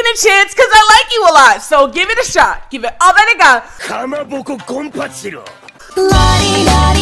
a chance because I like you a lot. So give it a shot. Give it all that I got. かまぼこコンパチロ。 ラリラリ